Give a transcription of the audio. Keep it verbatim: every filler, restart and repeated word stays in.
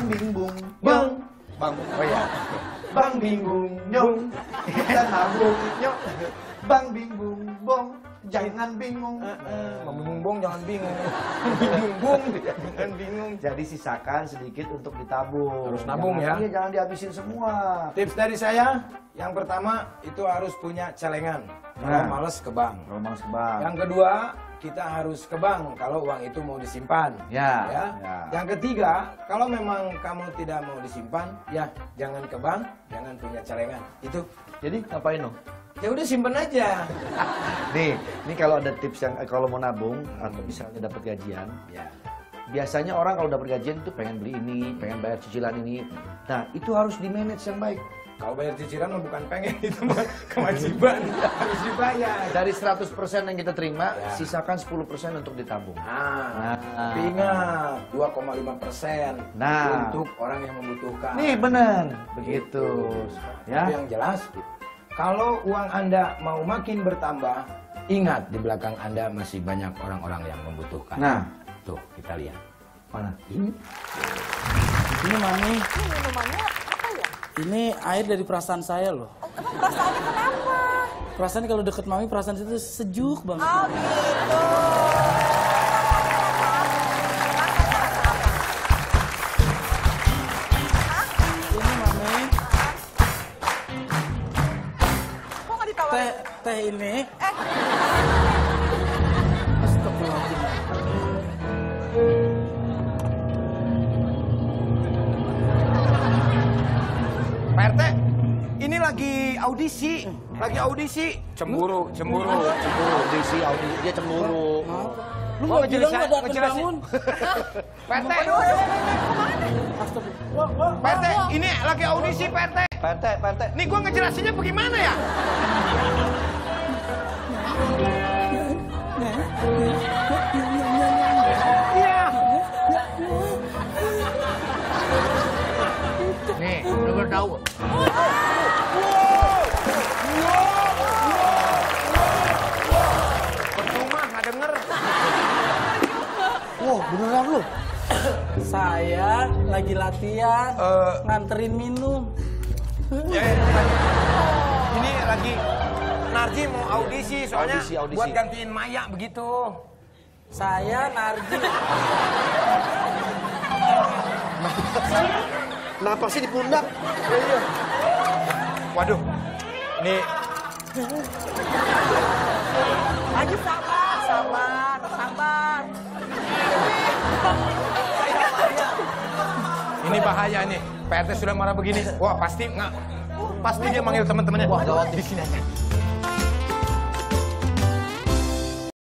bingung bang. Bang, oh ya. Bang bingung nyong. Kita nabung nyong. Bang bingung bong. Jangan bingung. Bang bingung bong, jangan bingung. Bingung bong, jangan bingung. Jadi sisakan sedikit untuk ditabung. Harus nabung jangan, ya. Iya, jangan dihabisin semua. Tips dari saya, yang pertama itu harus punya celengan. Kalau Nah. males ke bank. Kalau males ke bank. Yang kedua, kita harus ke bank kalau uang itu mau disimpan. Ya, ya. ya. Yang ketiga, kalau memang kamu tidak mau disimpan, ya jangan ke bank, jangan punya celengan. Itu. Jadi ngapain dong? Ya udah simpen aja. Nih, ini kalau ada tips yang eh, kalau mau nabung atau misalnya dapat gajian, Ya. biasanya orang kalau dapat gajian itu pengen beli ini, pengen bayar cicilan ini. Nah, itu harus di manage yang baik. Kalau bayar cicilan mah bukan pengen, itu mah kewajiban. Harus dibayar. Dari seratus persen yang kita terima, Ya. sisakan sepuluh persen untuk ditabung. Nah, Nah. tapi ingat dua koma lima persen Nah. untuk orang yang membutuhkan. Nih benar, begitu. Ya. Itu yang jelas. Kalau uang Anda mau makin bertambah, ingat di belakang Anda masih banyak orang-orang yang membutuhkan. Nah. Tuh, kita lihat. Mana? Ini. Ini Mami, Ini minumannya apa ya? ini air dari perasaan saya loh. Oh, emang perasaannya kenapa? Perasaan kalau deket Mami, perasaan itu sejuk banget. Oh gitu. Ini Mami, Kok nggak teh ditawarin? teh ini. Eh, Astagfirullahaladzim. Pak R T, ini lagi audisi. Lagi audisi. Cemburu, cemburu, cemburu. Audisi, audisi, dia cemburu. Lu Mau nggak bilang ngejelasin- nggak ada ngejelasin. bangun. Pak R T, Astagfirullah. Pak R T, ini lagi audisi Pak R T. Pak R T, Pak R T. Nih gua ngejelasinnya bagaimana ya? Iya. Nih, lu baru tahu. Percuma nggak denger. Wah, beneran lu. Saya lagi latihan, Eh. nganterin minum. Ya, ya. Ini lagi Narji mau audisi soalnya Audisi, audisi. buat gantiin Maya begitu. Saya Narji. Kenapa sih di pundak? Waduh, nih lagi sabar, sabar, sabar. ini bahaya nih. P R T sudah marah begini. Wah pasti nggak, pasti dia manggil teman-temannya. Wah, gawat. Di sini aja.